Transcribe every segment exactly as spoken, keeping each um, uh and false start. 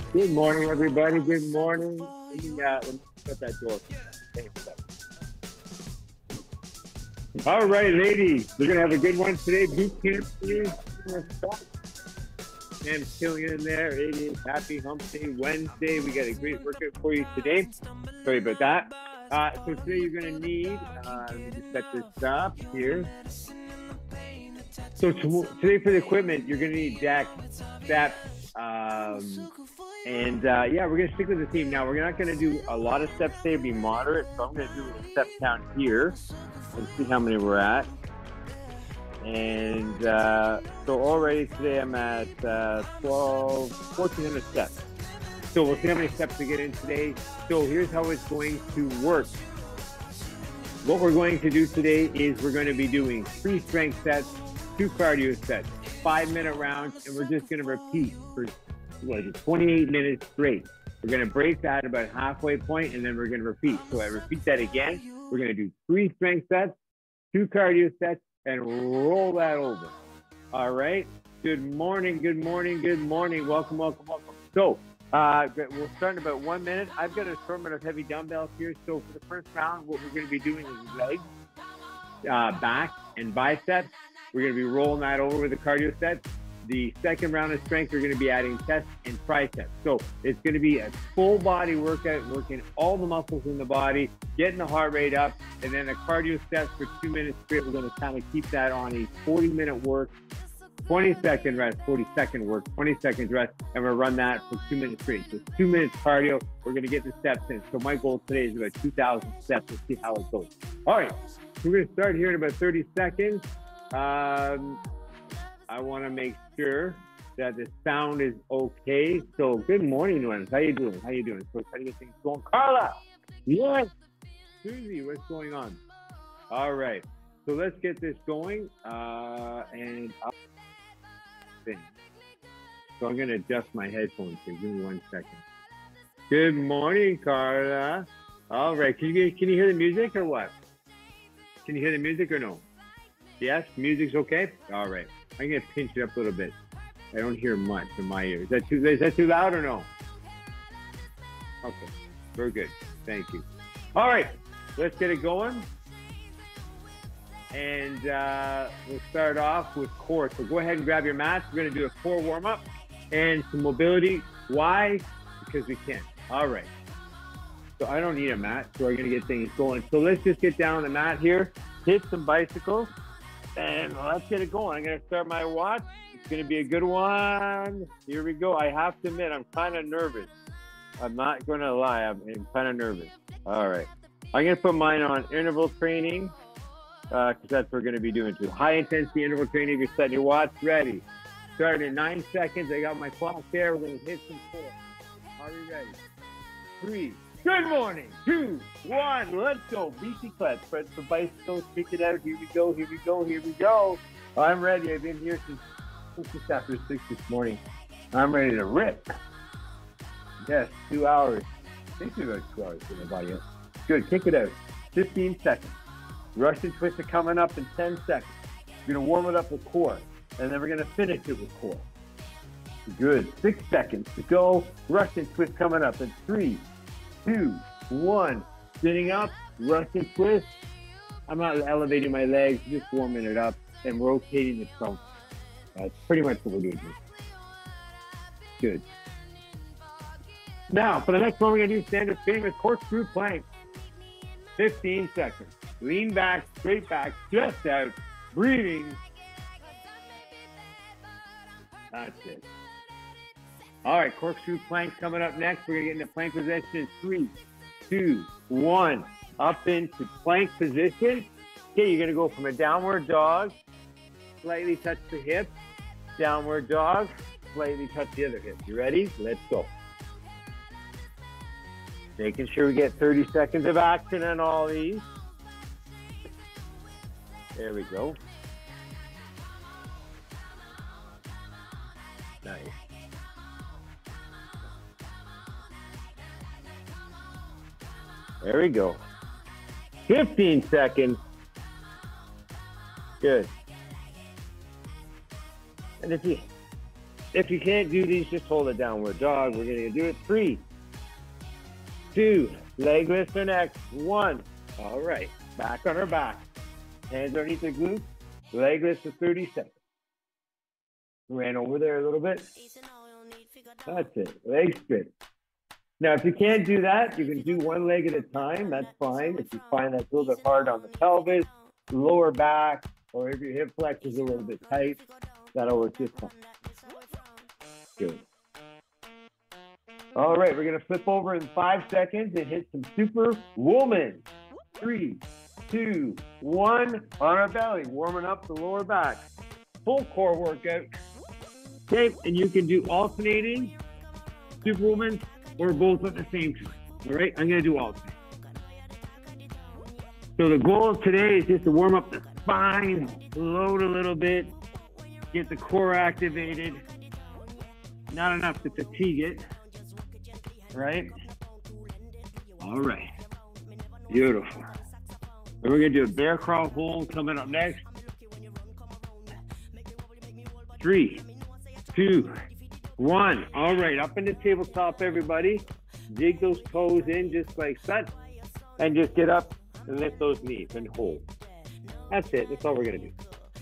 Good morning, everybody. Good morning. Let me, uh, let me shut that door. Thanks. All right, ladies, we're gonna have a good one today. Boot camp is gonna start. I'm killing it in there. It is Happy Hump Day Wednesday. We got a great workout for you today. Sorry about that. Uh, so today you're gonna need. Uh, let me just set this up here. So to, today for the equipment, you're gonna need jack, steps, um, and uh, yeah, we're gonna stick with the theme. Now we're not gonna do a lot of steps today. Be moderate. So I'm gonna do a step count here and see how many we're at. And uh, so already today I'm at uh, twelve, fourteen hundred steps. So we'll see how many steps we get in today. So here's how it's going to work. What we're going to do today is we're going to be doing three strength sets, two cardio sets, five minute rounds, and we're just going to repeat for what, twenty-eight minutes straight. We're going to break that about halfway point, and then we're going to repeat. So I repeat that again. We're going to do three strength sets, two cardio sets, and roll that over. All right. Good morning. Good morning. Good morning. Welcome, welcome, welcome. So uh, we'll start in about one minute. I've got an assortment of heavy dumbbells here. So for the first round, what we're going to be doing is legs, uh, back, and biceps. We're going to be rolling that over with the cardio set. The second round of strength, we're going to be adding chest and triceps. So it's going to be a full body workout, working all the muscles in the body, getting the heart rate up, and then a cardio steps for two minutes straight. We're going to kind of keep that on a forty minute work, twenty second rest, forty second work, twenty seconds rest, and we'll run that for two minutes straight. So two minutes cardio, we're going to get the steps in. So my goal today is about two thousand steps. Let's see how it goes. All right, we're going to start here in about thirty seconds. Um, I want to make sure that the sound is okay. So good morning, ones. How you doing? How you doing? So how do you get things going? Carla! Yes! Susie, what's going on? All right. So let's get this going. Uh, and I'll... So I'm going to adjust my headphones here. Give me one second. Good morning, Carla. All right. Can you, can you hear the music or what? Can you hear the music or no? Yes? Music's okay? All right. I'm going to pinch it up a little bit. I don't hear much in my ears. Is that too, is that too loud or no? Okay, very good. Thank you. All right, let's get it going. And uh, we'll start off with core. So go ahead and grab your mats. We're going to do a core warm-up and some mobility. Why? Because we can. All right. So I don't need a mat, so we're going to get things going. So let's just get down on the mat here, hit some bicycles. And let's get it going. I'm going to start my watch. It's going to be a good one. Here we go. I have to admit, I'm kind of nervous. I'm not going to lie. I'm, I'm kind of nervous. All right. I'm going to put mine on interval training because uh, that's what we're going to be doing too. High intensity interval training. If you're setting your watch, ready. Starting in nine seconds. I got my clock there. We're going to hit some four. Are we ready? Three. Good morning. Two, one, let's go. B C class, spread for bicycles, kick it out. Here we go, here we go, here we go. I'm ready. I've been here since, since just after six this morning. I'm ready to rip. Yes, two hours. I think it's about two hours for my body. Good, kick it out. fifteen seconds. Russian twist coming up in ten seconds. We're going to warm it up with core, and then we're going to finish it with core. Good, six seconds to go. Russian twist coming up in three, two, one. Sitting up, Russian twist. I'm not elevating my legs, just warming it up and rotating the trunk. That's pretty much what we're doing here. Good. Now, for the next one, we're going to do standard spinning with corkscrew plank. fifteen seconds. Lean back, straight back, chest out, breathing. That's it. All right, corkscrew plank coming up next. We're going to get into plank position in three, two, one. Up into plank position. Okay, you're going to go from a downward dog, slightly touch the hip, downward dog, slightly touch the other hip. You ready? Let's go. Making sure we get thirty seconds of action on all these. There we go. Nice. There we go. fifteen seconds. Good. And if you If you can't do these, just hold a downward dog. We're gonna do it. Three, two, leg lift for next. One. All right, back on our back. Hands underneath the glutes. Leg lift for thirty seconds. Ran over there a little bit. That's it. Leg straight. Now, if you can't do that, you can do one leg at a time. That's fine. If you find that's a little bit hard on the pelvis, lower back, or if your hip flex is a little bit tight, that'll work just fine. Good. All right, we're going to flip over in five seconds and hit some super woman. Three, two, one. On our belly, warming up the lower back. Full core workout. Okay, and you can do alternating superwoman or both at the same time. All right, I'm going to do alternate. So the goal of today is just to warm up the spine, load a little bit, get the core activated. Not enough to fatigue it. Right? All right. Beautiful. And we're going to do a bear crawl hold coming up next. Three, two, one. All right, up in the tabletop, everybody. Dig those toes in just like that. And just get up and lift those knees and hold. That's it. That's all we're going to do.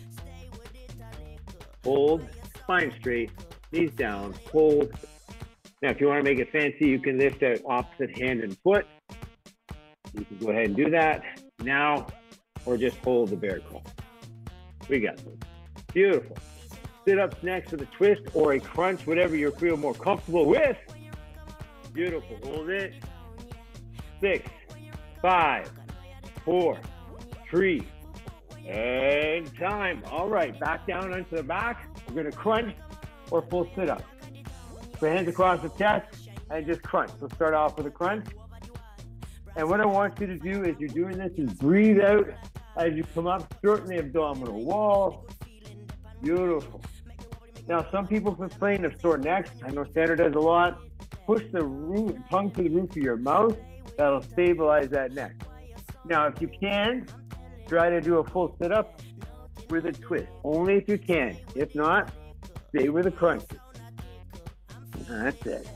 Hold, spine straight, knees down, hold. Now, if you want to make it fancy, you can lift out opposite hand and foot. You can go ahead and do that now, or just hold the bear crawl. We got this. Beautiful. Sit-ups next with a twist or a crunch, whatever you feel more comfortable with. Beautiful. Hold it. Six, five, four, three, and time. All right, back down onto the back. We're going to crunch or full sit-up. So hands across the chest and just crunch. Let's start off with a crunch. And what I want you to do as you're doing this is breathe out as you come up, shorten the abdominal wall. Beautiful. Now, some people complain of sore necks. I know Sandra does a lot. Push the roof, tongue to the roof of your mouth. That'll stabilize that neck. Now, if you can, try to do a full sit-up with a twist. Only if you can. If not, stay with a crunch. That's it.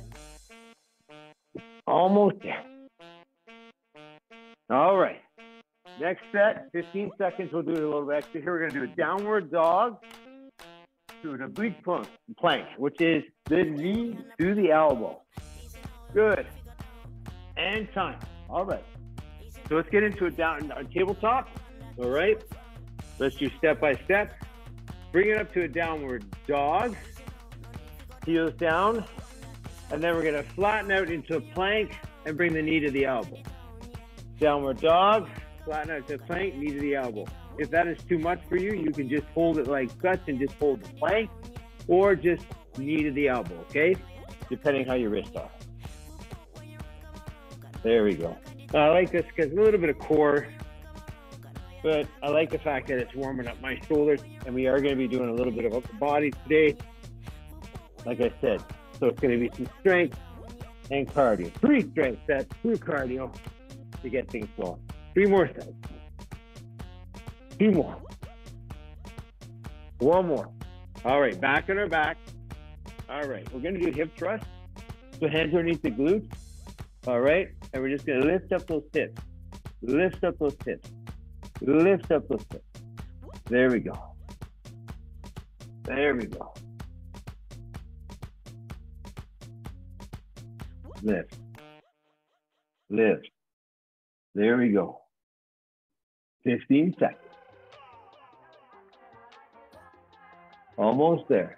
Almost there. All right. Next set, fifteen seconds. We'll do it a little bit extra here. We're going to do a downward dog to an oblique plank, which is the knee to the elbow. Good. And time. All right. So let's get into a down a tabletop. All right. Let's do step by step. Bring it up to a downward dog. Heels down. And then we're going to flatten out into a plank and bring the knee to the elbow. Downward dog, flatten out to the plank, knee to the elbow. If that is too much for you, you can just hold it like such and just hold the plank, or just knee to the elbow, okay? Depending how your wrists are. There we go. I like this because a little bit of core, but I like the fact that it's warming up my shoulders, and we are going to be doing a little bit of upper body today. Like I said, so it's going to be some strength and cardio. Three strength sets, two cardio to get things flowing. Three more sets. Two more. One more. All right, back on our back. All right, we're going to do hip thrust. So hands underneath the glutes. All right, and we're just going to lift up those hips. Lift up those hips. Lift up those hips. There we go. There we go. Lift. Lift. There we go. fifteen seconds. Almost there.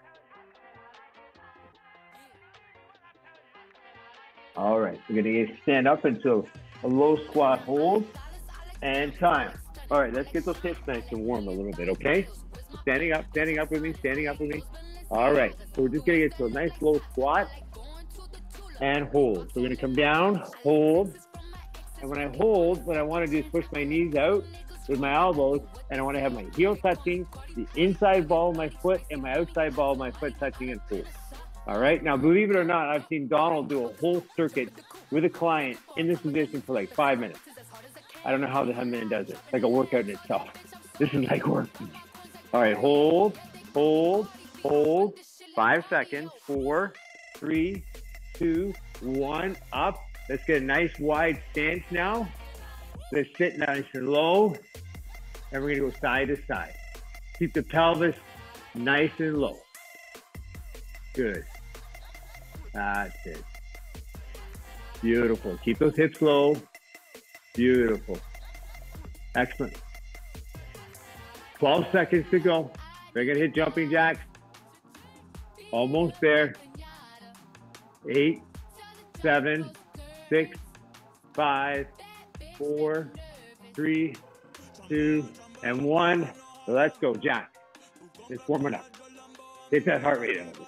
All right, we're going to stand up into a low squat hold and time. All right, let's get those hips nice and warm a little bit, okay? Standing up, standing up with me, standing up with me. All right, so we're just going to get to a nice low squat and hold. So we're going to come down, hold. And when I hold, what I want to do is push my knees out with my elbows, and I want to have my heel touching, the inside ball of my foot, and my outside ball of my foot touching and hold. All right. Now, believe it or not, I've seen Donald do a whole circuit with a client in this position for like five minutes. I don't know how the hell man does it. It's like a workout in itself. This is like work. All right. Hold, hold, hold, Five seconds. Four, three, two, one. Up. Let's get a nice wide stance now. Let's sit nice and low. And we're going to go side to side. Keep the pelvis nice and low. Good. That's it. Beautiful. Keep those hips low. Beautiful. Excellent. twelve seconds to go. We're going to hit jumping jacks. Almost there. Eight, seven, six, five, four, three, two, and one. So let's go, Jack. Just warm it up. Get that heart rate up.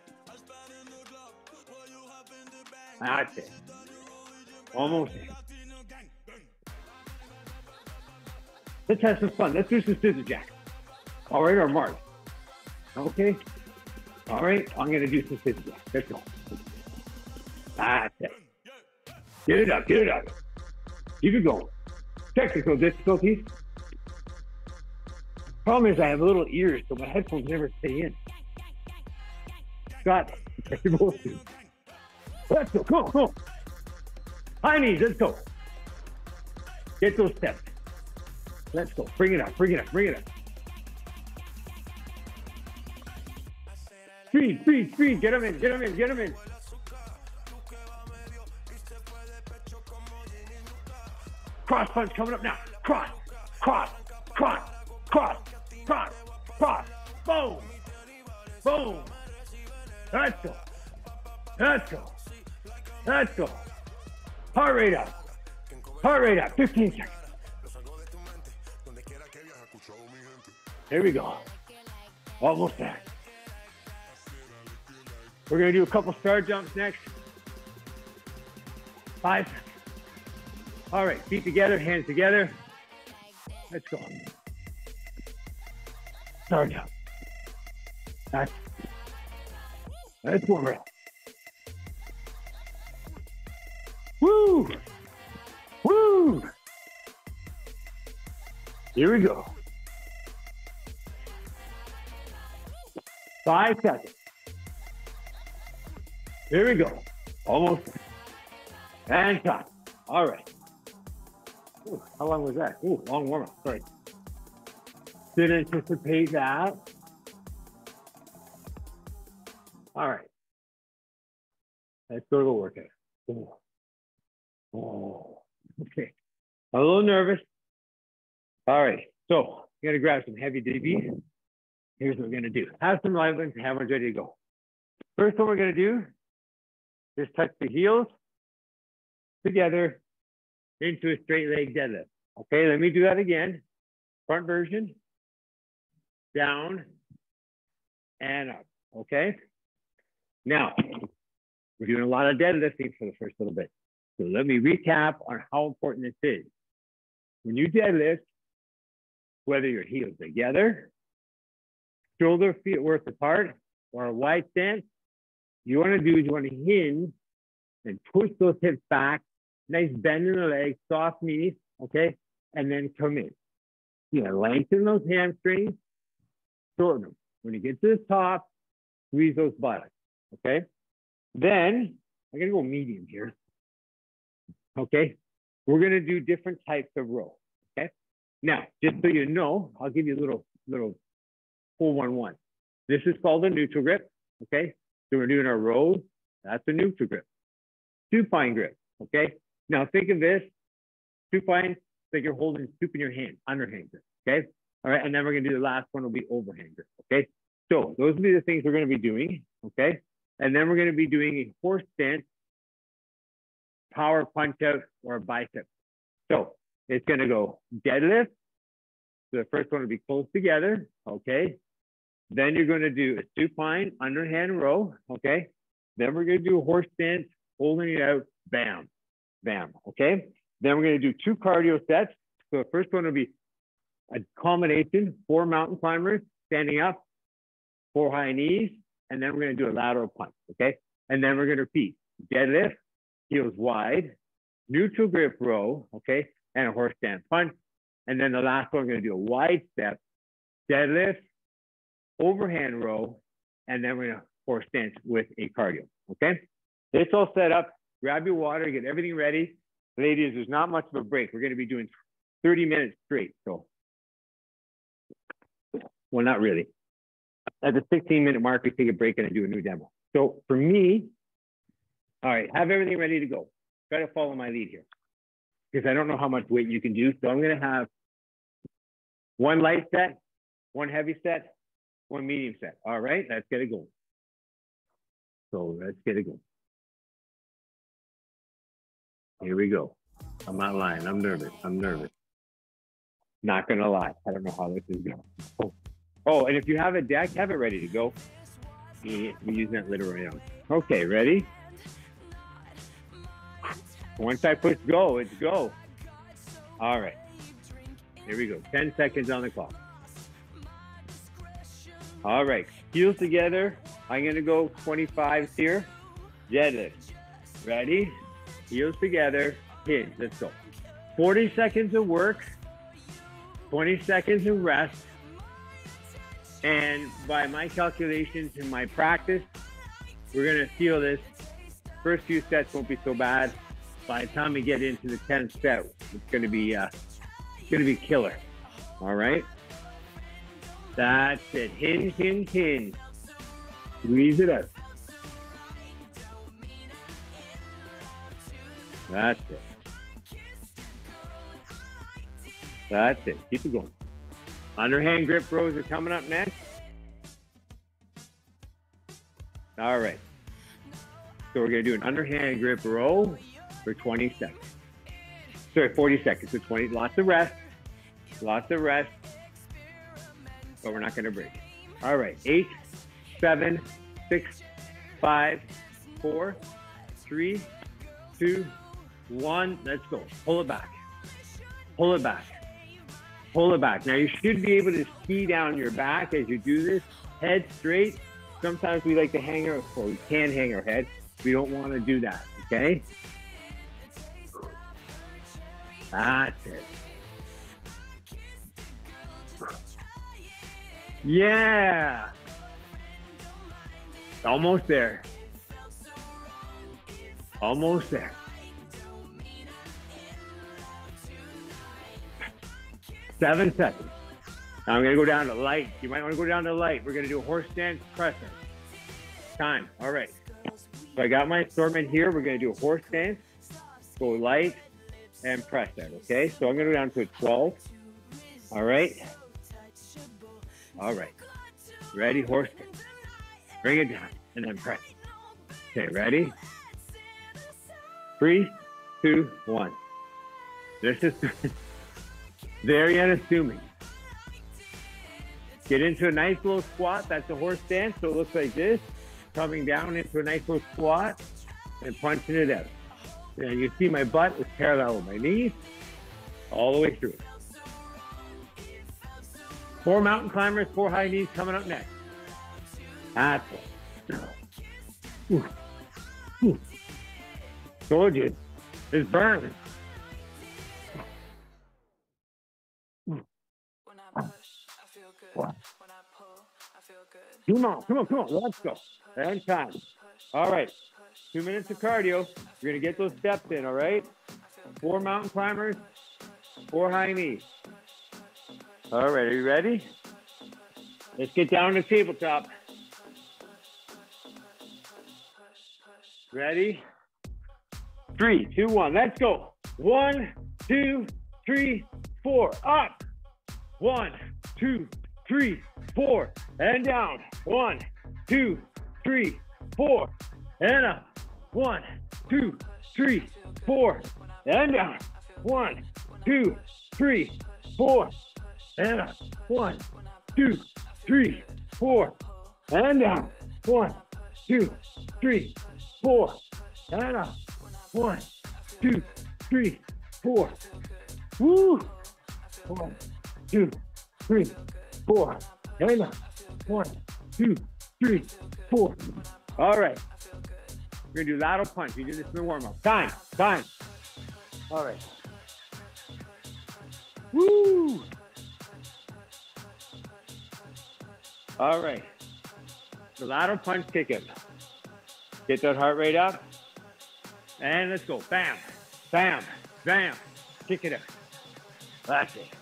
That's it. Almost there. Let's have some fun. Let's do some scissor jacks. All right, or Mark. Okay. All right, I'm going to do some scissor jacks. Let's go. That's it. Get it up, get it up. Keep it going. Technical difficulties. Problem is I have little ears, so my headphones never stay in. Scott, you're both to. Let's go, come on, come on. High knees, let's go. Get those steps. Let's go, bring it up, bring it up, bring it up. Speed, speed, speed, get them in, get them in, get them in. Cross punch coming up now. Cross, cross, cross, cross, cross, cross. Boom, boom. Let's go. Let's go. Let's go. Heart rate up. Heart rate up. fifteen seconds. Here we go. Almost there. We're going to do a couple star jumps next. Five seconds. All right, feet together, hands together. Let's go. Star jump. That's, that's warm up. Woo! Woo! Here we go. Five seconds. Here we go. Almost. And top. All right. Ooh, how long was that? Ooh, long warm up. Sorry. Didn't anticipate that. All right. Let's go to the workout. Ooh. Oh, okay. I'm a little nervous. All right. So, I'm going to grab some heavy D B. Here's what we're going to do. Have some live ones and have ones ready to go. First one we're going to do is touch the heels together into a straight leg deadlift. Okay, let me do that again. Front version, down and up. Okay. Now, we're doing a lot of deadlifting for the first little bit. So let me recap on how important this is. When you deadlift, whether your heels together, shoulder feet width apart, or a wide stance, you want to do is you want to hinge and push those hips back, nice bend in the legs, soft knees, okay? And then come in. You know, lengthen those hamstrings, shorten them. When you get to the top, squeeze those buttocks, okay? Then, I'm gonna go medium here, okay? We're gonna do different types of row, okay? Now, just so you know, I'll give you a little, little full one one. This is called a neutral grip, okay? So we're doing our rows, that's a neutral grip. Supine grip, okay? Now think of this, supine, like you're holding soup in your hand, underhand grip, okay? All right, and then we're gonna do the last one will be overhand grip, okay? So those will be the things we're gonna be doing, okay? And then we're gonna be doing a horse stance, power punch out, or a bicep. So it's gonna go deadlift. So the first one will be close together, okay? Then you're gonna do a supine underhand row, okay? Then we're gonna do a horse stance, holding it out, bam, bam, okay? Then we're gonna do two cardio sets. So the first one will be a combination, four mountain climbers, standing up, four high knees, and then we're gonna do a lateral punch, okay? And then we're gonna repeat, deadlift, heels wide, neutral grip row, okay? And a horse stance punch. And then the last one, we're gonna do a wide step, deadlift, overhand row, and then we're gonna horse stance with a cardio, okay? It's all set up. Grab your water, get everything ready. Ladies, there's not much of a break. We're gonna be doing thirty minutes straight, so. Well, not really. At the sixteen minute mark, we take a break and I do a new demo. So for me, all right, have everything ready to go. Try to follow my lead here because I don't know how much weight you can do. So I'm gonna have one light set, one heavy set, one medium set. All right, let's get it going. So let's get it going. Here we go. I'm not lying. I'm nervous. I'm nervous. Not gonna lie. I don't know how this is going. Oh, oh and if you have a deck, have it ready to go. We're using that literally on. Okay, ready? Once I push go, it's go. All right. Here we go. ten seconds on the clock. All right. Heels together. I'm going to go twenty-fives here. Deadlift. Ready? Heels together. Hinge. Let's go. forty seconds of work. twenty seconds of rest. And by my calculations and my practice, we're going to feel this. First few sets won't be so bad. By the time we get into the tenth set, it's going to be uh, it's going to be killer. All right. That's it. Hinge, hinge, hinge. Squeeze it out. That's it. That's it. Keep it going. Underhand grip rows are coming up next. All right. So we're going to do an underhand grip row for twenty seconds. Sorry, forty seconds. So twenty, lots of rest. Lots of rest. But we're not going to break. All right. Eight, seven, six, five, four, three, two, one. Let's go. Pull it back. Pull it back. Pull it back. Now you should be able to ski down your back as you do this. Head straight. Sometimes we like to hang our, or we can hang our head. We don't want to do that, okay? That's it. Yeah. Almost there. Almost there. Seven seconds. Now I'm gonna go down to light. You might wanna go down to light. We're gonna do a horse stance presser. Time, all right. So I got my assortment here. We're gonna do a horse stance, go light, and press that, okay? So I'm gonna go down to a twelve. All right. All right. Ready, horse stance. Bring it down, and then press. Okay, ready? Three, two, one. This is very unassuming. Get into a nice little squat. That's a horse stance. So it looks like this. Coming down into a nice little squat and punching it out. And you see my butt is parallel with my knees all the way through. Four mountain climbers, four high knees coming up next. That's it. Ooh. Ooh. Told you. It's burning. When I push, I feel good. What? When I pull, I feel good. Come on, come on, come on. Let's go. And time. All right. Two minutes of cardio. You're going to get those steps in, all right? Four mountain climbers, four high knees. All right, are you ready? Let's get down to tabletop. Ready? Three, two, one. Let's go. One, two, three, four. Up. One, two, three, four. And down. One, two, three, four. And up. One, two, three, four. And down. One, two, three, four. And up. One, two, three, four. And down. One, two, three, four. And up. One, two, three, four. Woo! One, two, three, four. And up. One, two, three, four. All right. We're gonna do lateral punch. You do this in the warm-up. Time, time. All right. Woo! All right. The lateral punch, kick it. Get that heart rate up. And let's go. Bam, bam, bam. Kick it up. That's it.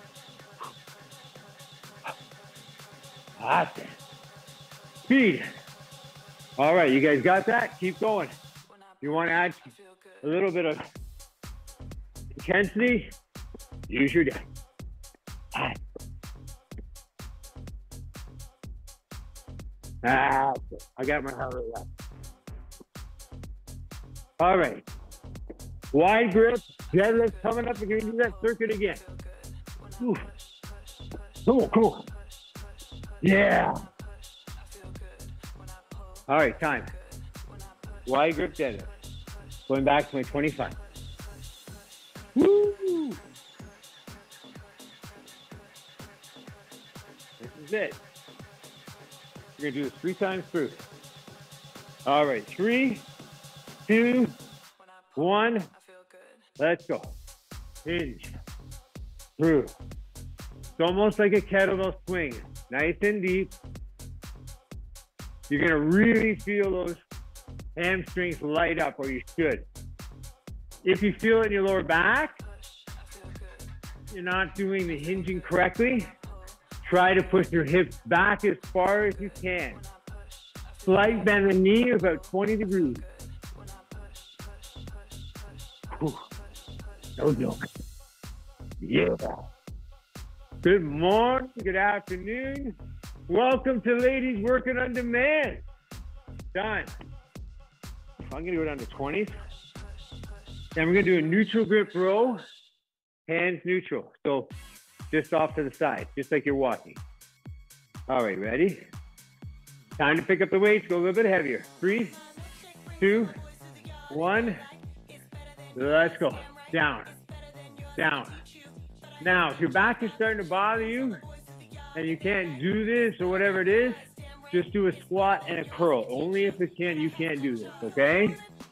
That's it. Speed. All right, you guys got that? Keep going. You want to add a little bit of intensity? Use your deck. Ah, I got my heart rate up. All right. Wide grip, deadlift coming up. We're going to do that circuit again. Ooh. Come on, come on. Yeah. All right, time. Wide grip deadlift. Going back to my twenty-five. Woo! This is it. We're going to do this three times through. All right, three, two, one. Let's go. Hinge. Through. It's almost like a kettlebell swing. Nice and deep. You're going to really feel those hamstrings light up, or you should. If you feel it in your lower back, you're not doing the hinging correctly. Try to push your hips back as far as you can. Slight bend the knee about twenty degrees. Whew. No joke. Yeah. Good morning, good afternoon. Welcome to Ladies Working on Demand. Done. I'm gonna go down to twenties. Then we're gonna do a neutral grip row, hands neutral. So just off to the side, just like you're walking. All right, ready? Time to pick up the weights, go a little bit heavier. Three, two, one. Let's go. Down, down. Now, if your back is starting to bother you and you can't do this or whatever it is, just do a squat and a curl. Only if it can, you can't do this, okay?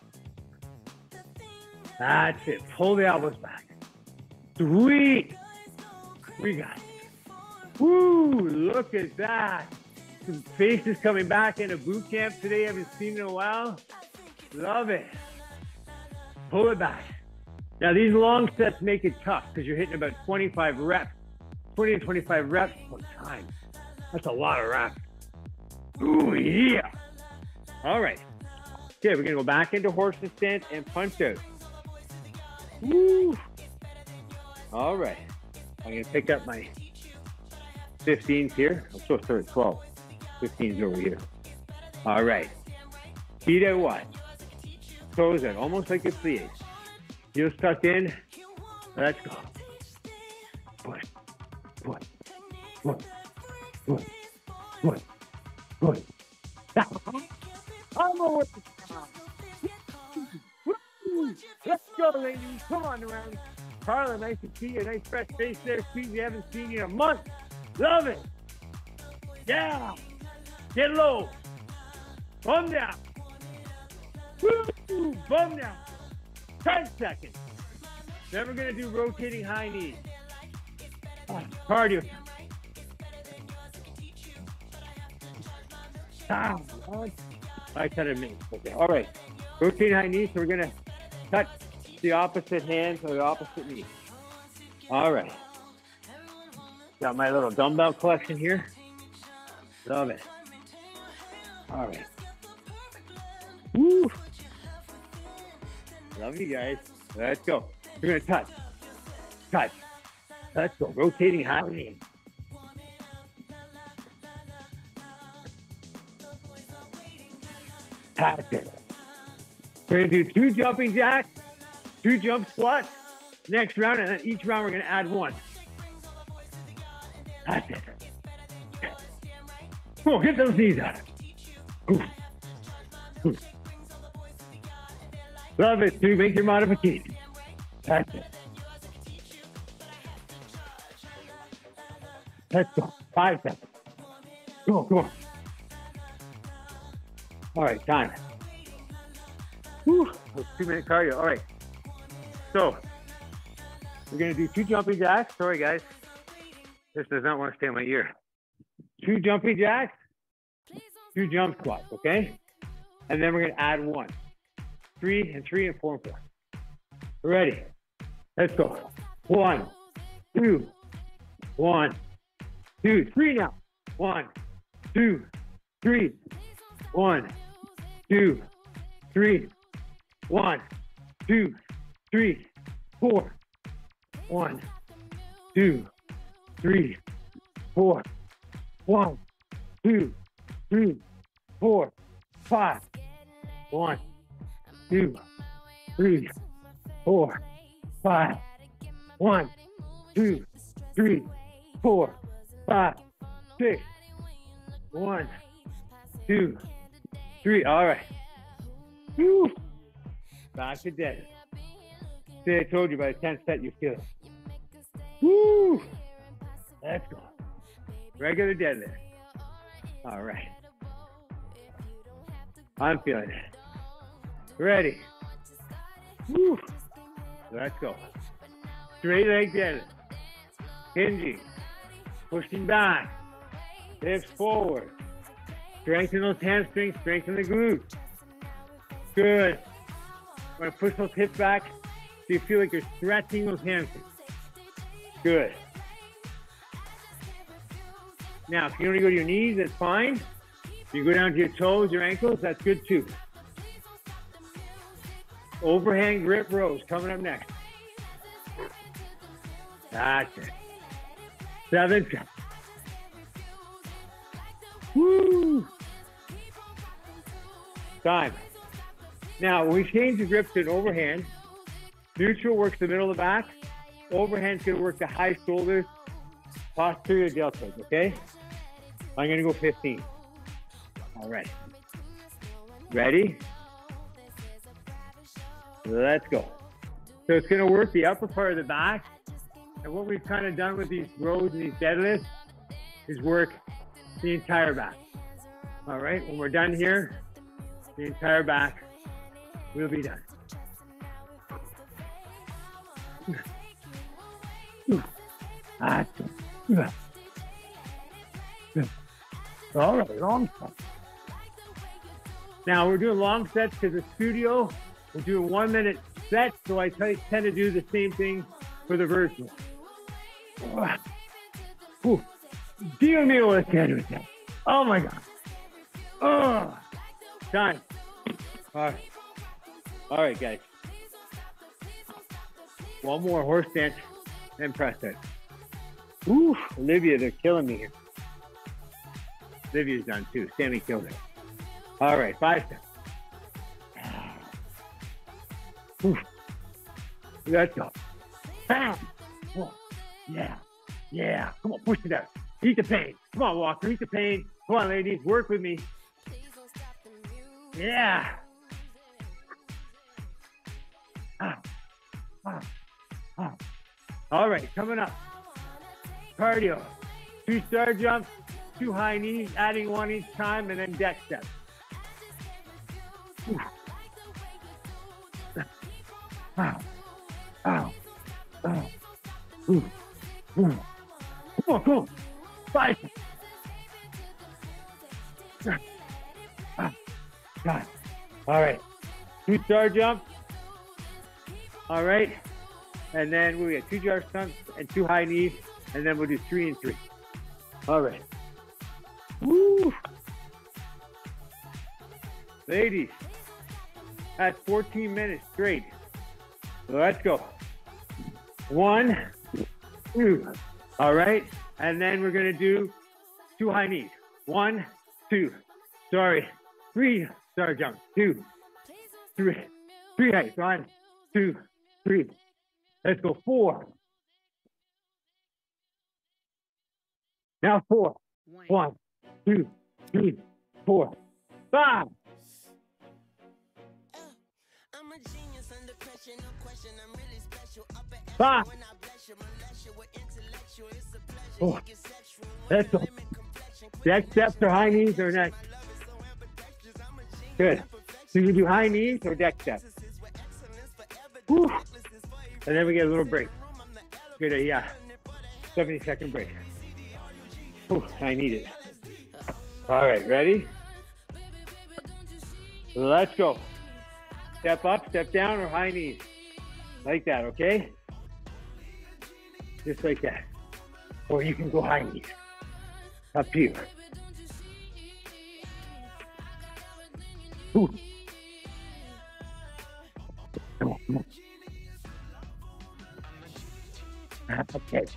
That's it. Pull the elbows back. Sweet. We got it. Woo, look at that. Some faces coming back into boot camp today. I haven't seen in a while. Love it. Pull it back. Now, these long sets make it tough because you're hitting about twenty-five reps, twenty to twenty-five reps per time. That's a lot of reps. Ooh, yeah. All right. Okay, we're going to go back into horse's stance and punch out. Woo. All right. I'm going to pick up my fifteens here. I'm supposed to start at twelve. fifteens over here. All right. Feet out wide. Toes out, almost like a plie. Heels tucked in. Let's go. Push, push, push, push, push, push. I'm over the top. Let's go, ladies. Come on around. Carla, nice to see you. Nice fresh face there. Steve, we haven't seen you in a month. Love it. Yeah. Get low. Bum down. Woo. Bum down. ten seconds. Then we're going to do rotating high knees. Oh, cardio. Ah, I cut a minute. Okay. All right. Rotating high knees. So we're going to touch the opposite hand or the opposite knee. All right. Got my little dumbbell collection here. Love it. All right. Woo. Love you guys. Let's go. We're going to touch. Touch. Let's go. Rotating high knee. Touch it. We're going to do two jumping jacks, two jump squats. Next round, and then each round we're going to add one. That's it. Come on, get those knees out. Ooh. Ooh. Love it, too. Make your modification. That's it. Let's go. Five seconds. Come on, come on. All right, time. Whew. Two minute cardio. All right. So, we're going to do two jumping jacks. Sorry, guys. This does not want to stay in my ear. Two jumping jacks. two jump squats, okay? And then we're gonna add one. Three and three and four and four. Ready? Let's go. One, two, one, two, three now. One, two, three, one, two, three, one, two, three, four, one, two, three, four, one, two, three, four, five, one, two, three, four, five, one, two, three, four, five, six, one, two, three. All right. Woo. Back to dead. See, I told you by the tenth set you feel it. Woo. Let's go. Regular deadlift. All right. I'm feeling it. Ready. Woo. Let's go. Straight leg deadlift. Hinging. Pushing back. Hips forward. Strengthen those hamstrings. Strengthen the glutes. Good. We're going to push those hips back so you feel like you're stretching those hamstrings. Good. Now, if you only go to your knees, that's fine. If you go down to your toes, your ankles, that's good too. Overhand grip rows coming up next. That's it. Seven. Woo! Time. Now, when we change the grip to an overhand, neutral works the middle of the back. Overhand's going to work the high shoulders, posterior deltoids, okay? I'm going to go fifteen. All right. Ready? Let's go. So it's going to work the upper part of the back. And what we've kind of done with these rows and these deadlifts is work the entire back. All right. When we're done here, the entire back will be done. All right, long sets. Now we're doing long sets because the studio, we're doing one minute sets, so I tend to do the same thing for the virtual. Ooh. Deal me with that. Oh my God. Oh, time. All right. All right, guys. One more horse stance and press it. Ooh, Olivia, they're killing me here. Olivia's done too. Sammy killed her. All right, five steps. Ooh. Let's go. Bam. Oh, yeah. Yeah. Come on, push it out. Eat the pain. Come on, Walker. Eat the pain. Come on, ladies. Work with me. Yeah. Ah. Ah. Ah. All right, coming up. Cardio. Two star jumps, two high knees, adding one each time, and then deck steps. Ooh. Ow. Ow. Ow. Ooh. Ooh. Come on, come on. Five. Ah. Got it. All right. Two star jumps. All right. And then we got two jar stunts and two high knees. And then we'll do three and three. All right. Woo. Ladies, that's fourteen minutes straight. So let's go. One, two. All right. And then we're going to do two high knees. One, two. Sorry. Three star jumps. Two, three. Three heights. One, two, three. Let's go. Four. Now four. One, two, three, four, five. Five. Four. Let's go. Deck steps or high knees or next. Good. So you do high knees or deck steps. Whew. And then we get a little break. Good, uh, yeah. seventy second break. Whew, I need it. All right, ready? Let's go. Step up, step down, or high knees. Like that, okay? Just like that. Or you can go high knees. Up to you. Ooh. Come on, come on. Okay.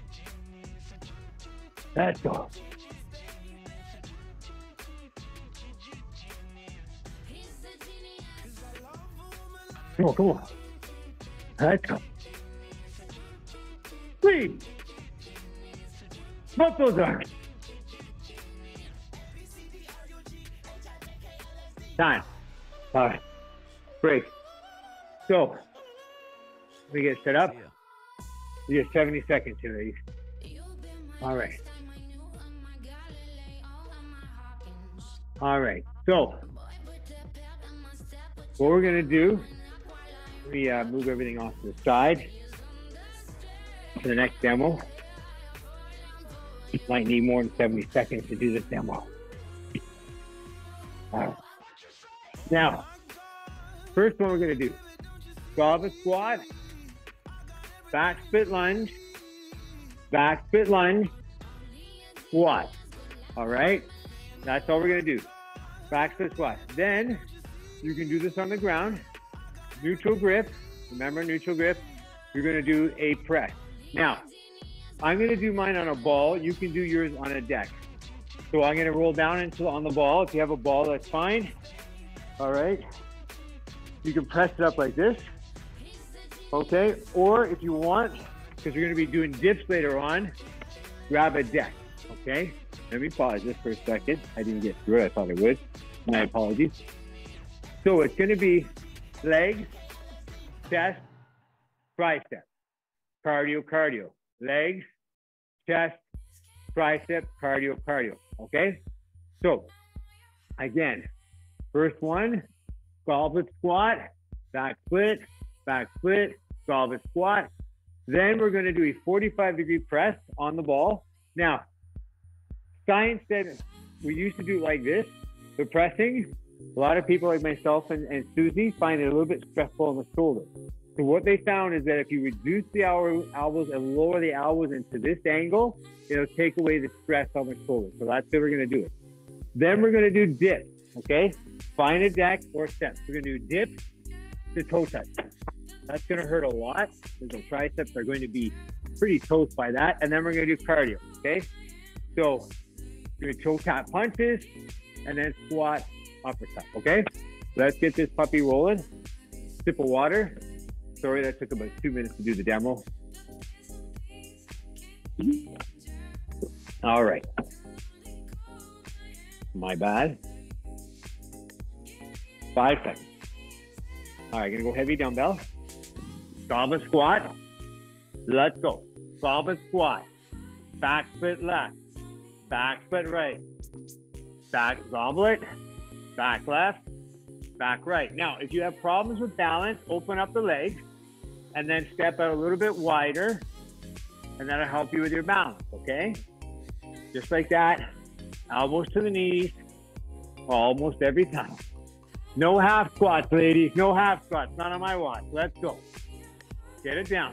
Let's go. Come on, come on. Let's go. Three. Pump those arms. Time. All right. Break. So, we get set up. You get seventy seconds here, ladies. All right. All right. So, what we're going to do, we uh, move everything off to the side for the next demo. You might need more than seventy seconds to do this demo. All right. Now, first one we're going to do, goblet squat, back split lunge, back split lunge, squat. All right? That's all we're going to do. Back split squat. Then you can do this on the ground. Neutral grip. Remember, neutral grip. You're going to do a press. Now, I'm going to do mine on a ball. You can do yours on a deck. So I'm going to roll down into on the ball. If you have a ball, that's fine. All right. You can press it up like this. Okay. Or if you want, because we're going to be doing dips later on, grab a deck. Okay. Let me pause this for a second. I didn't get through it. I thought I would. My apologies. So it's going to be legs, chest, tricep, cardio, cardio, legs, chest, tricep, cardio, cardio. Okay. So again, first one, goblet squat, back split, back split, goblet squat. Then we're going to do a forty-five degree press on the ball. Now, science said we used to do it like this, the pressing. A lot of people like myself and, and Susie find it a little bit stressful on the shoulder. So what they found is that if you reduce the elbows and lower the elbows into this angle, it'll take away the stress on the shoulder. So that's how we're going to do it. Then we're going to do dips, okay? Find a deck or steps. We're going to do dips to toe touch. That's going to hurt a lot because the triceps are going to be pretty toast by that. And then we're going to do cardio, okay? So you're going to toe tap punches and then squat uppercut, okay? Let's get this puppy rolling. Sip of water. Sorry, that took about two minutes to do the demo. All right. My bad. Five seconds. All right, gonna go heavy dumbbell. Goblet squat. Let's go. Goblet squat. Back split left. Back split right. Back goblet. Back left. Back right. Now, if you have problems with balance, open up the legs and then step out a little bit wider, and that'll help you with your balance, okay? Just like that. Elbows to the knees, almost every time. No half squats, ladies. No half squats. Not on my watch. Let's go. Get it down.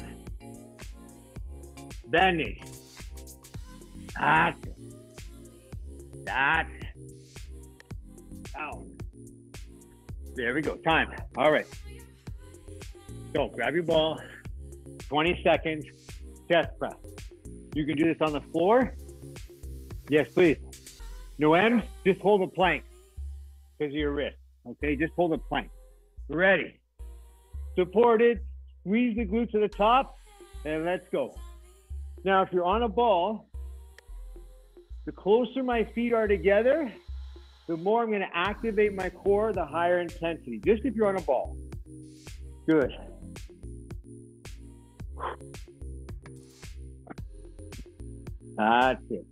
Bend knees. That's it. That's it. Down. There we go. Time. All right. So grab your ball. twenty seconds. Chest press. You can do this on the floor. Yes, please. No M's. Just hold a plank because of your wrist. Okay, just hold a plank. Ready. Supported. Squeeze the glute to the top, and let's go. Now, if you're on a ball, the closer my feet are together, the more I'm going to activate my core, the higher intensity. Just if you're on a ball. Good. That's it.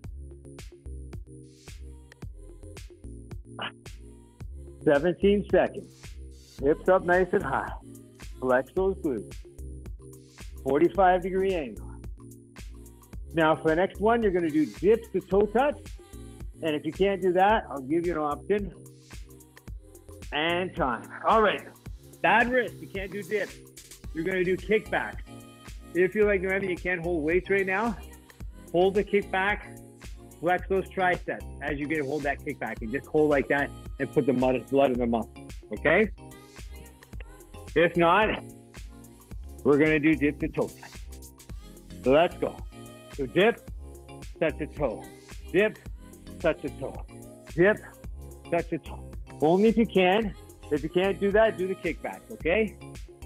seventeen seconds. Hips up nice and high. Flex those glutes. forty-five degree angle. Now for the next one, you're going to do dips to toe touch. And if you can't do that, I'll give you an option. And time. All right. Bad wrist. You can't do dips. You're going to do kickbacks. If you're like Noemi, you can't hold weights right now. Hold the kickback. Flex those triceps as you get to hold that kickback. And just hold like that and put the blood in the muscle. Okay? If not, we're going to do dip to toe touch. So let's go. So dip, touch a toe. Dip, touch a toe. Dip, touch a toe. Only if you can. If you can't do that, do the kickback, okay?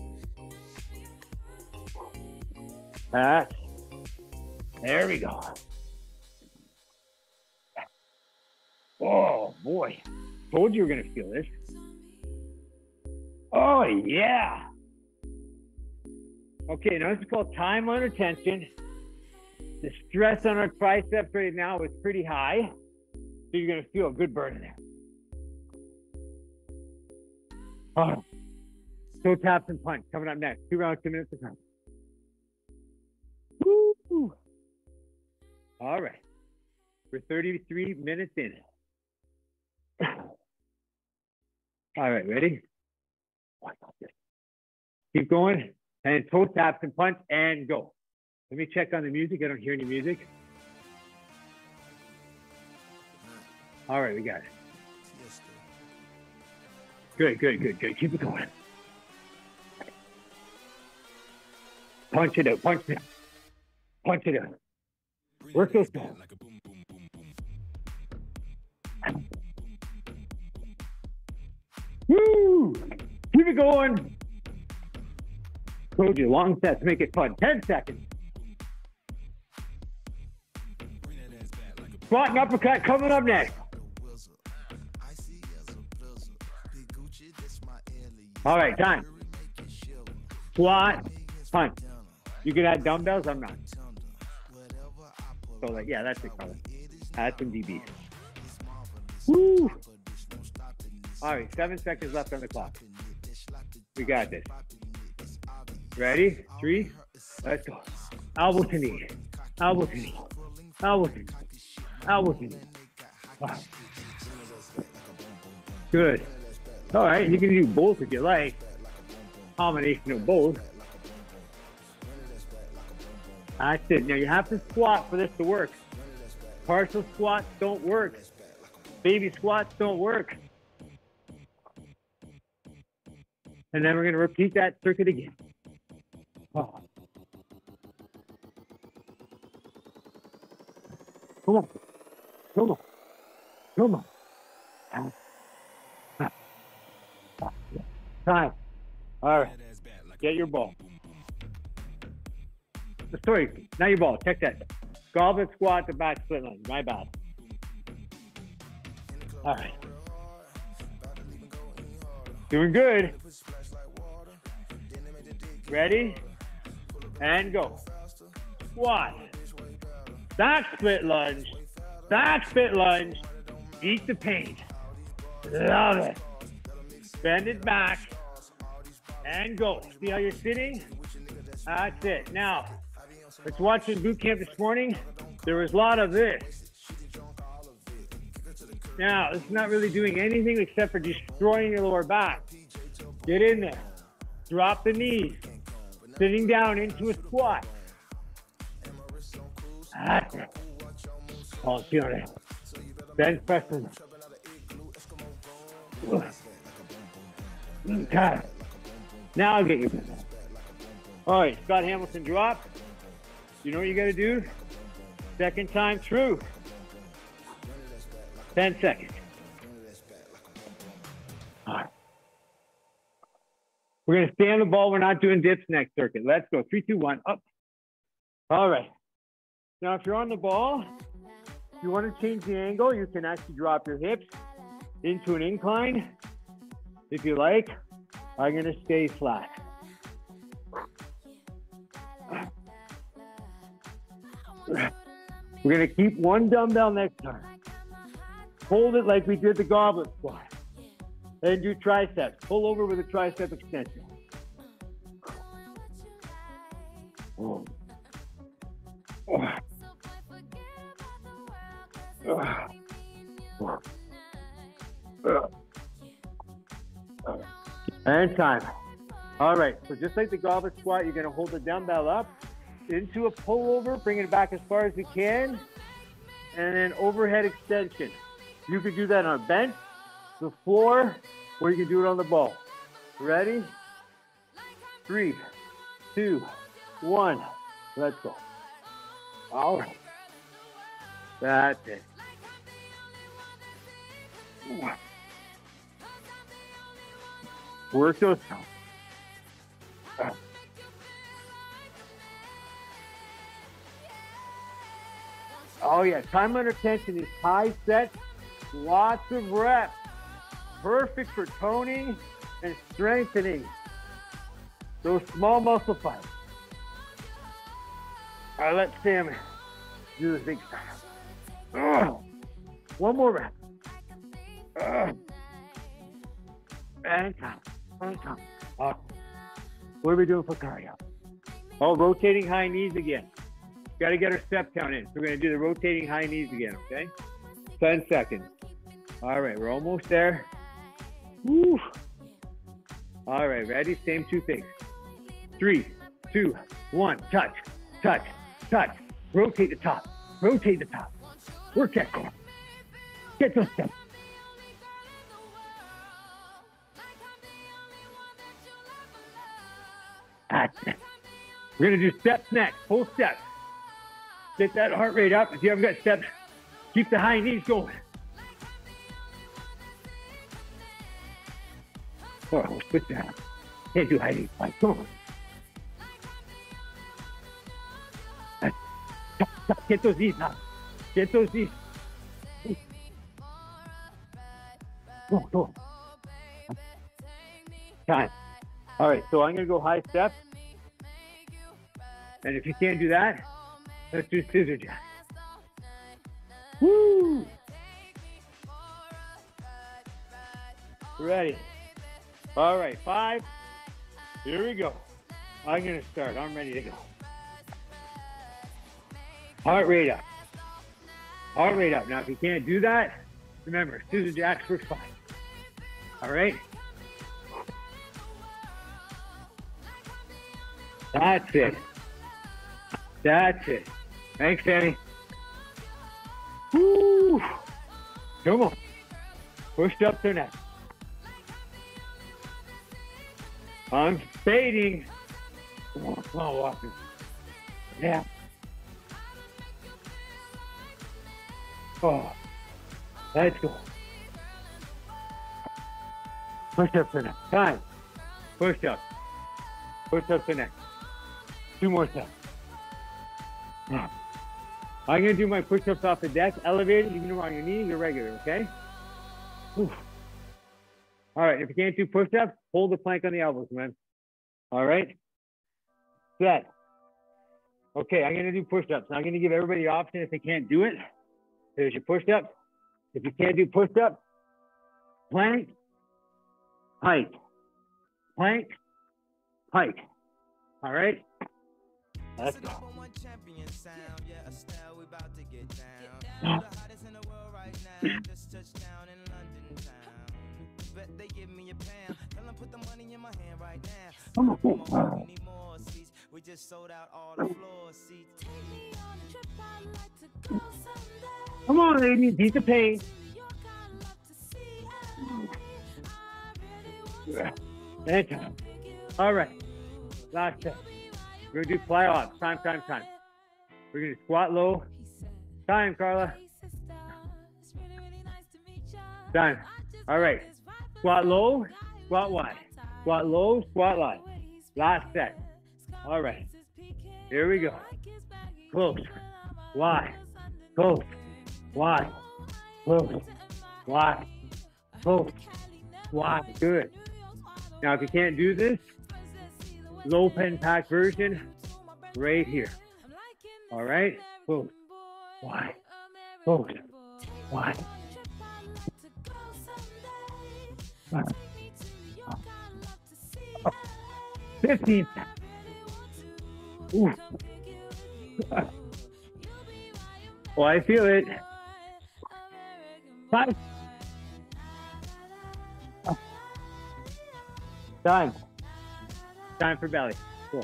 That's, there we go. Oh, boy. Told you you were going to feel this. Oh, yeah. Okay, now this is called time under tension. The stress on our triceps right now is pretty high. So you're going to feel a good burn in there. Oh. Toe taps and punch coming up next. Two rounds, two minutes to come. Woo! All right. We're thirty-three minutes in. All right, ready? Keep going. And toe taps and punch and go. Let me check on the music. I don't hear any music. All right, we got it. Good, good, good, good. Keep it going. Punch it out, punch it out. Punch it out. Work those down. Woo! Keep it going. Told you, long sets make it fun. ten seconds. Squat and uppercut coming up next. All right, time. Squat, punch. You can add dumbbells, I'm not. So like, yeah, that's the color. Add some D Bs. Woo! All right, seven seconds left on the clock. We got this. Ready? Three, let's go. Elbow to knee, elbow to knee, elbow to knee, elbow to knee. Wow. Good. All right, you can do both if you like. Combination of both. That's it. Now you have to squat for this to work. Partial squats don't work. Baby squats don't work. And then we're going to repeat that circuit again. Oh. Come on. Come on. Come on. Time. All right. Get your ball. Sorry, not your ball. Check that. Goblet squat to back split line. My bad. All right. Doing good. Ready? And go. Squat. Back split lunge. Back split lunge. Eat the pain. Love it. Bend it back. And go. See how you're sitting? That's it. Now, let's watch the boot camp this morning. There was a lot of this. Now, it's not really doing anything except for destroying your lower back. Get in there. Drop the knees. Sitting down into a squat. That's it. Oh, I'm feeling it. Bench pressing. Okay. Now I'll get you. All right, Scott Hamilton drop. You know what you got to do? Second time through. ten seconds. All right. We're going to stay on the ball. We're not doing dips next circuit. Let's go. Three, two, one, up. All right. Now, if you're on the ball, if you want to change the angle, you can actually drop your hips into an incline. If you like, I'm going to stay flat. We're going to keep one dumbbell next time. Hold it like we did the goblet squat. And do triceps. Pull over with a tricep extension. Oh. Oh. Oh. Oh. And time. All right, so just like the goblet squat, you're gonna hold the dumbbell up into a pullover, bring it back as far as you can, and then overhead extension. You could do that on a bench, the floor, or you can do it on the ball. Ready? Three, two, one, let's go. All right. That's it. Work those out. Oh yeah, time under tension is high sets, lots of reps. Perfect for toning and strengthening those small muscle fibers. All right, let's Sam do the big stuff. Ugh. One more rep. Ugh. And time. And time. Uh, what are we doing for cardio? Oh, rotating high knees again. Got to get our step count in. So we're going to do the rotating high knees again, okay? ten seconds. All right, we're almost there. Woo. All right, ready? Same two things. Three, two, one. Touch, touch, touch. Rotate the top. Rotate the top. Work that core. Get those steps. That's it. We're going to do steps next. Full steps. Get that heart rate up. If you haven't got steps, keep the high knees going. Oh, we'll switch that. Can't do high knees. Right, come on. That's, stop, stop. Get those knees up. Get those knees. Go, go. Time. All right, so I'm going to go high steps. And if you can't do that, let's do scissor jacks. Woo! Ready. All right, five. Here we go. I'm going to start. I'm ready to go. Heart rate up. Heart rate up. Now, if you can't do that, remember, scissor jacks work fine. All right? That's it. That's it. Thanks, Danny. Woo! Come on. Pushed up to next. I'm fading. Come on, come on, Walker. Yeah. Oh, let's go. Push up to next. Time. Push up. Push up to next. Two more steps. I'm going to do my push-ups off the deck, elevated, even on your knees or regular, okay? Whew. All right, if you can't do push-ups, hold the plank on the elbows, man. All right? Set. Okay, I'm going to do push-ups. I'm going to give everybody the option if they can't do it. There's your push-ups. If you can't do push-ups, plank, hike. Plank, hike. All right? Let's go. We just sold out all the floor seats. Come on, ladies, beat the pain. All right, last set. We're gonna do fly off. Time, time, time. We're gonna squat low. Time, Carla. Time. All right. Squat low, squat wide. Squat low, squat wide. Last set. All right. Here we go. Close. Wide. Close. Wide. Close. Wide. Close. Wide. Good. Now, if you can't do this, low pen pack version right here. All right. Close. Wide. Close. Wide. fifteen. Ooh. Oh, I feel it. Five. Time. Time for belly. Cool.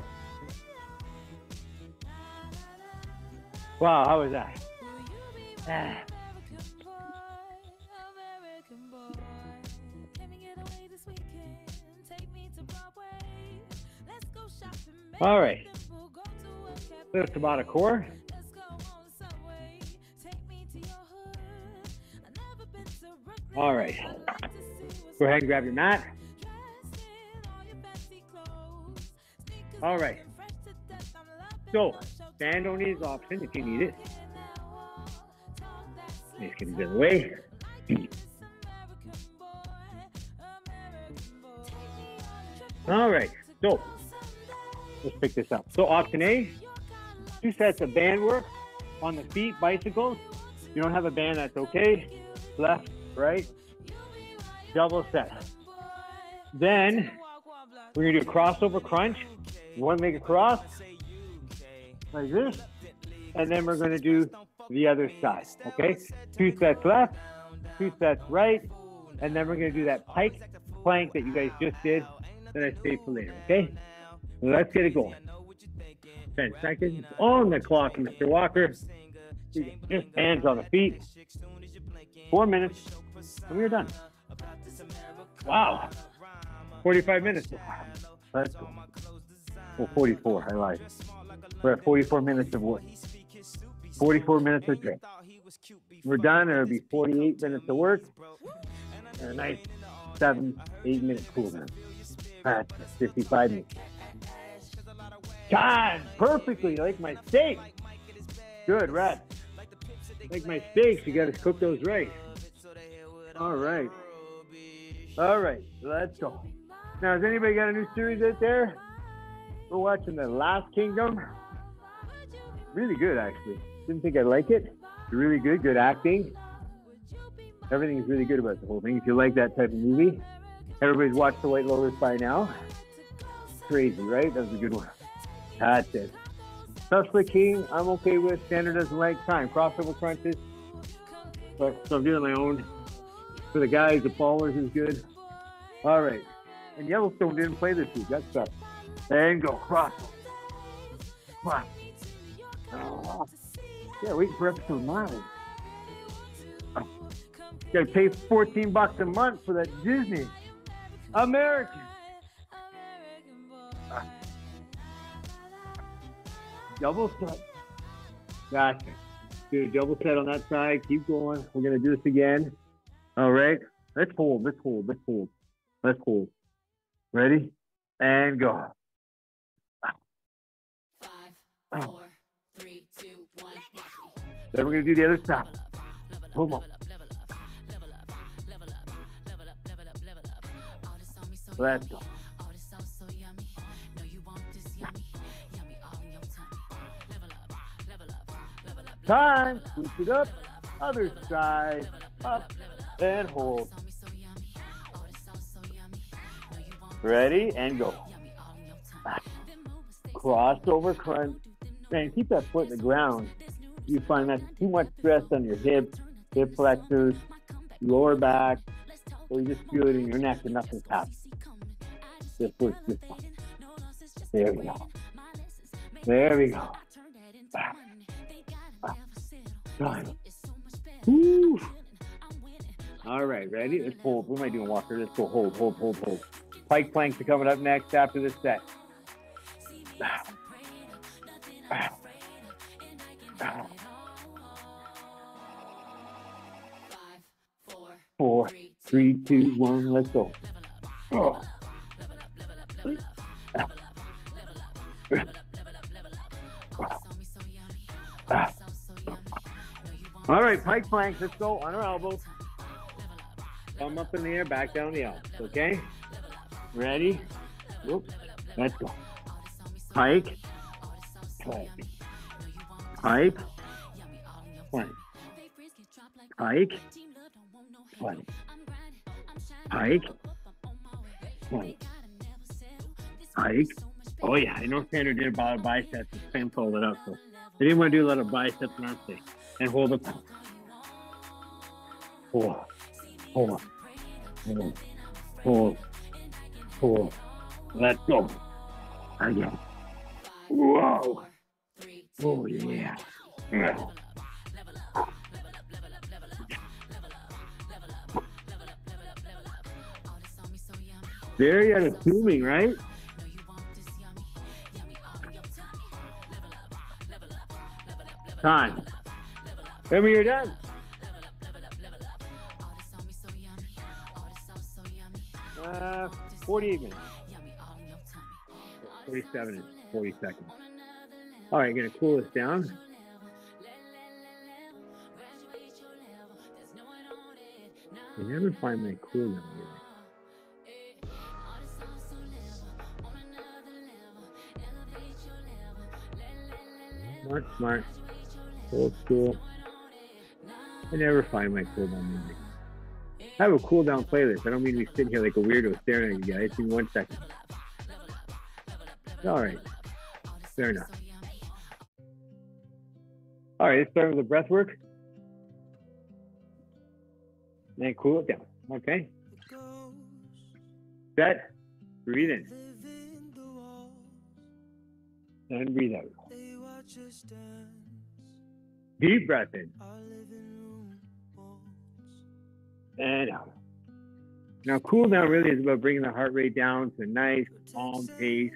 Wow, how was that? Ah. All right. Little Tabata core. All right. Go ahead and grab your mat. All right. So, stand only is option if you need it. Just get it out of the way. All right. So, let's pick this up. So, option A, two sets of band work on the feet, bicycles. If you don't have a band, that's okay. Left, right, double set. Then, we're gonna do a crossover crunch. One leg across, like this. And then we're gonna do the other side, okay? Two sets left, two sets right. And then we're gonna do that pike plank that you guys just did that I saved for later, okay? So let's get it going. ten seconds on the clock, Mister Walker. Just hands on the feet. Four minutes, and we're done. Wow. forty-five minutes. Let's go. Well, forty-four, I lied. We're at forty-four minutes of work. forty-four minutes of trip. We're done. It'll be forty-eight minutes of work. And a nice seven, eight minute cool down. That's fifty-five minutes. God, perfectly like my steak. Good, Rat. Like my steaks, you got to cook those right. All right. All right, let's go. Now, has anybody got a new series out there? We're watching The Last Kingdom. Really good, actually. Didn't think I'd like it. Really good, good acting. Everything is really good about the whole thing. If you like that type of movie, everybody's watched The White Lotus by now. Crazy, right? That was a good one. That's it. Tussler King, I'm okay with. Standard doesn't like. Time. Crossover crunches. But so I'm doing my own. For the guys, the followers is good. All right. And Yellowstone didn't play this week. That sucks. And go. Cross. Cross. Oh. Yeah, waiting for episode nine. Oh. Gotta pay fourteen bucks a month for that Disney. American. Ah. Double set. Gotcha. Do a double set on that side. Keep going. We're going to do this again. All right. Let's hold. Let's hold. Let's hold. Let's hold. Ready? And go. Five, four, three, two, one. Then we're going to do the other side. Come on. Let's go. Time. Switch it up. Other side. Up and hold. Ready? And go. Crossover crunch. Man, keep that foot in the ground. You find that's too much stress on your hips, hip flexors, lower back, or you just feel it in your neck and nothing's happening. Just push this one. There we go. There we go. Time. Woo. All right, ready? Let's hold. What am I doing, Walker? Let's go hold, hold, hold, hold. Pike planks are coming up next after this set. Four, three, two, one, let's go. Oh. All right, pike planks, let's go on our elbows. Thumb up in the air, back down the elbows, okay? Ready? Whoop. Let's go. Pike. Plank. Pike. Plank. Pike. Plank. Pike. Plank. Pike. Oh yeah, I know Standard did about biceps and Sam pulled it up, so they didn't want to do a lot of biceps and arm thing. And hold up. Hold. Hold. Hold. Hold. Hold. Let's go. Again. Whoa. Oh, yeah. Yeah. Very unassuming, right? Time. Tell me you're done. Uh, forty-eight minutes. forty-seven and forty seconds. All right, gonna cool this down. I never find my cool down here. Smart, smart, old school. I never find my cool down music. I have a cool down playlist. I don't mean to be sitting here like a weirdo staring at you guys in one second. All right, fair enough. All right, let's start with the breath work. And cool it down. Okay. Set. Breathe in. And breathe out. Deep breath in. And out. Now, cool down really is about bringing the heart rate down to a nice, calm pace.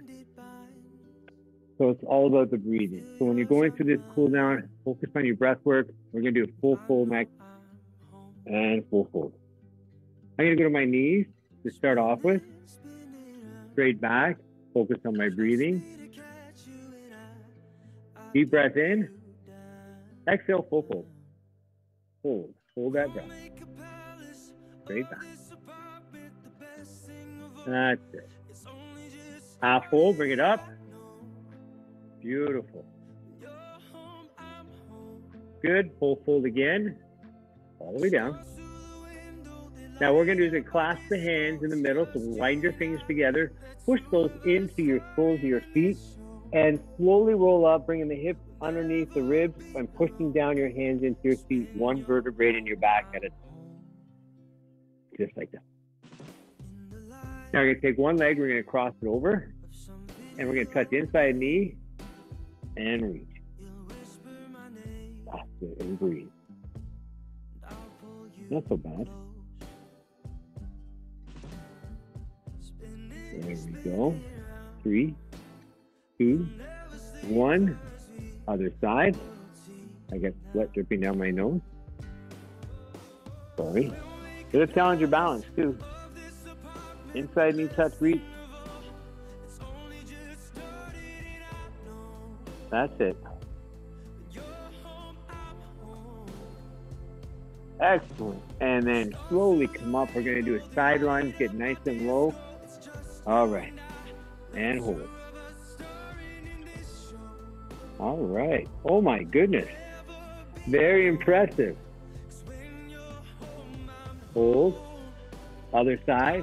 So it's all about the breathing. So when you're going through this cool down, focus on your breath work. We're going to do a full fold next and full fold. I'm going to go to my knees to start off with. Straight back. Focus on my breathing. Deep breath in. Exhale, full fold. Hold. Hold that breath. Straight back. That's it. Half fold. Bring it up. Beautiful. Good. Full fold again. All the way down. Now what we're going to do is clasp the hands in the middle. So wind your fingers together. Push those into your soles of your feet. And slowly roll up, bringing the hips underneath the ribs and pushing down your hands into your feet, one vertebrae in your back at a time. Just like that. Now we're going to take one leg, we're going to cross it over, and we're going to touch inside knee and reach. That's it, and breathe. Not so bad. There we go. Three, two, one. Other side. I got sweat dripping down my nose. Sorry. It'll challenge your balance too. Inside knee touch, reach. That's it. Excellent. And then slowly come up. We're going to do a side lunge, get nice and low. All right. And hold. All right. Oh my goodness. Very impressive. Hold. Other side.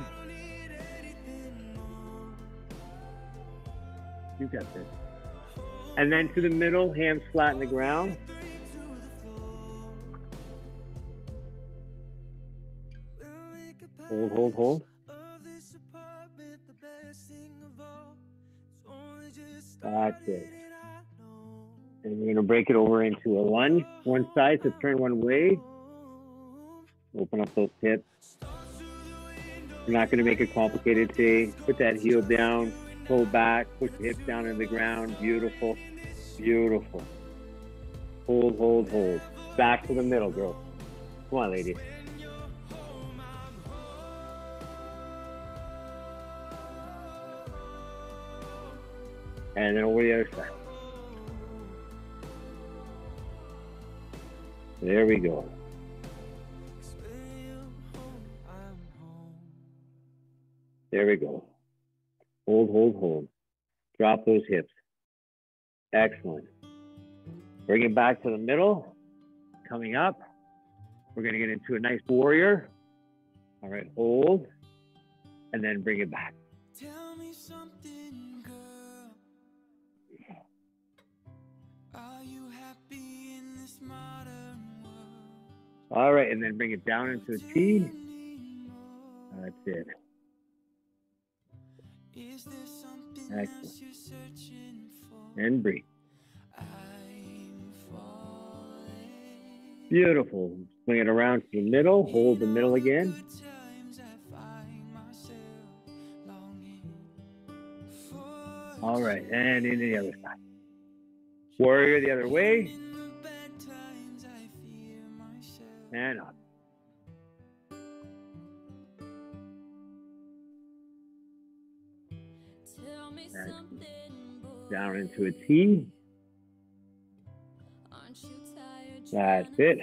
You got this. And then to the middle, hands flat in the ground. Hold, hold, hold. That's it. And we're going to break it over into a lunge. One side to turn one way. Open up those hips. We're not going to make it complicated today. Put that heel down, pull back, push the hips down in the ground. Beautiful. Beautiful. Hold, hold, hold. Back to the middle, girl. Come on, ladies. And then over the other side. There we go. There we go. Hold, hold, hold. Drop those hips. Excellent. Bring it back to the middle. Coming up. We're going to get into a nice warrior. All right, hold. And then bring it back. Tell me something, girl. Are you happy in this modern world? All right, and then bring it down into a T. That's it. Is there Excellent. And breathe. Beautiful. Swing it around to the middle. Hold the middle again. All right, and into the other side. Warrior the other way. And up. Excellent. Down into a T. That's it.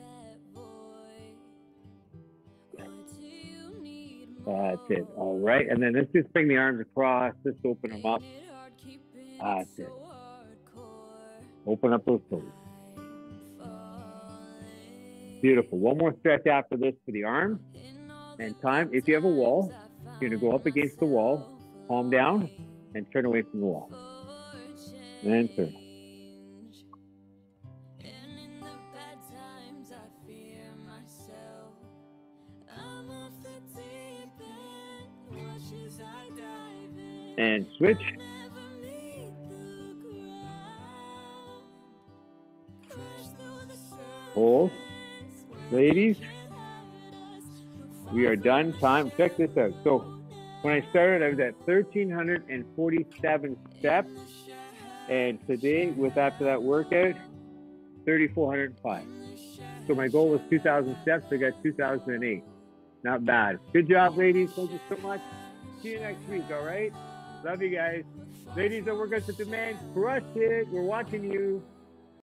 That's it. All right. And then let's just bring the arms across. Just open them up. That's it. Open up those toes. Beautiful. One more stretch after this for the arms. And time, if you have a wall, you're going to go up against the wall, palm down, and turn away from the wall. And turn. And switch. Hold. Ladies, we are done. Time. Check this out. So when I started, I was at one thousand three hundred forty-seven steps. And today, with after that workout, three thousand four hundred five. So my goal was two thousand steps. I got two thousand eight. Not bad. Good job, ladies. Thank you so much. See you next week, all right? Love you guys. Ladies that work us at Demand, crush it. We're watching you.